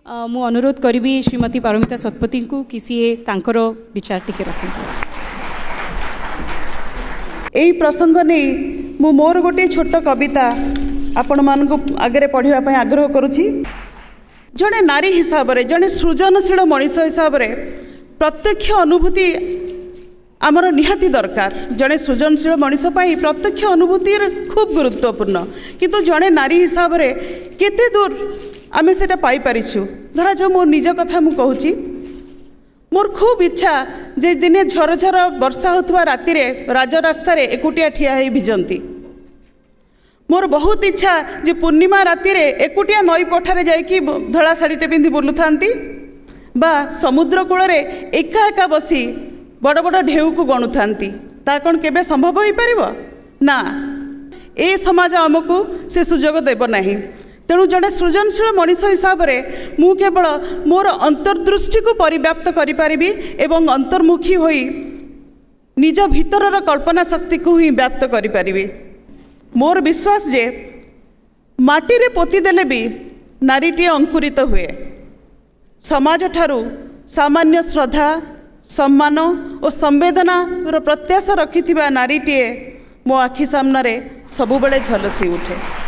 मु अनुरोध करी श्रीमती पारमिता शतपथी को कि सी तांकर विचार टिके रखु। यही प्रसंग नहीं मु मोर गोटे छोट कविता आपण मान आगे पढ़ाई आग्रह करुछि। जड़े नारी हिसाब रे जड़े सृजनशील मनीष हिसाब रे प्रत्यक्ष अनुभूति आमर निहाती दरकार। जड़े सृजनशील मनीष प्रत्यक्ष अनुभूति खूब गुरुत्वपूर्ण किंतु जड़े नारी हिसाब रे केते दूर आमे सेटा पाई परिछु। धरा जो मोर निज कथा मु कहूची, मोर खूब इच्छा जे दिने झर झर वर्षा होतुवा राति रे राजरास्ता रे एकुटिया ठिया हेई भिजंती। मोर बहुत इच्छा जे पूर्णिमा राति रे एकुटिया नई पठारे जाइकी धड़ा शाढ़ीटे पिंधि बुलु थांती बा समुद्र कूल रे एका एका बसी बड़ बड़ ढेउ को गणु थांती। ता कौन केबे संभव हो पारिबो ना, ए समाज आमको से सुजोग देब नाही। तेणु जड़े सृजनशील मनीष हिसाब रे मु केवल मोर अंतर्दृष्टि को परिव्याप्त करि पारिबी एवं अंतर्मुखी होई निज भीतरर कल्पना शक्ति को ही व्याप्त करि पारिबी। मोर विश्वास जे माटी रे पोती देले भी नारीटी अंकुरित हुए। समाज ठारू सामान्य श्रद्धा सम्मान और संवेदना प्रत्याशा रखिथिबा नारीटीए मो आखि सामने सबुबले झलसी उठे।